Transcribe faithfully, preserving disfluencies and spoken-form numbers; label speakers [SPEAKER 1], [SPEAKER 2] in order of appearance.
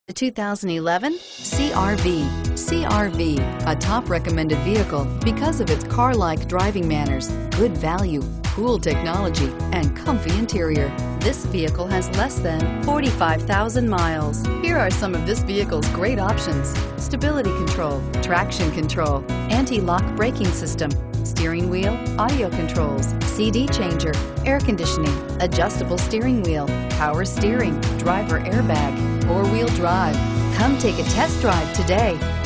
[SPEAKER 1] The two thousand eleven C R V. C R V, a top recommended vehicle because of its car-like driving manners, good value, cool technology, and comfy interior. This vehicle has less than forty-five thousand miles. Here are some of this vehicle's great options: stability control, traction control, anti-lock braking system, steering wheel audio controls, C D changer, air conditioning, adjustable steering wheel, power steering, driver airbag, four-wheel drive. Come take a test drive today.